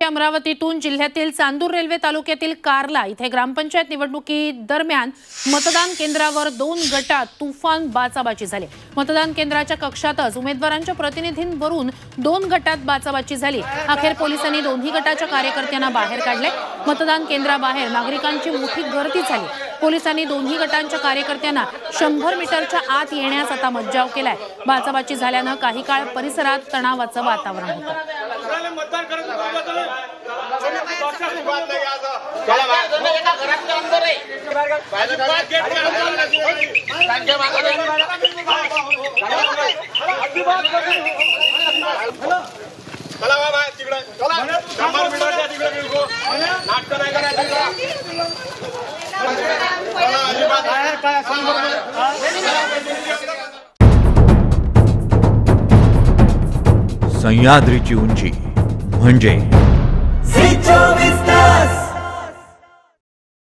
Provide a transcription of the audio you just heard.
अमरावतीतून जिल्ह्यातील चांदूर रेल्वे तालुक्यातील कारला इथे ग्रामपंचायत निवडणुकी दरम्यान मतदान केंद्रावर 2 गटात तुफान बाचाबाची झाली। मतदान केंद्राच्या कक्षातच उमेदवारांच्या प्रतिनिधींवरून 2 गटात बाचाबाची झाली। अखेर पोलिसांनी दोन्ही गटाच्या कार्यकर्त्यांना बाहेर काढले। मतदान केंद्राबाहेर नागरिकांची मोठी गर्दी झाली। पोलिसांनी दोन्ही गटांच्या कार्यकर्त्यांना 100 मीटरच्या आत येण्यास आता मज्जाव केलाय। बाचाबाची झाल्याने काही काळ परिसरात तणावाचं वातावरण होतं। सह्याद्रीची उंची म्हणजे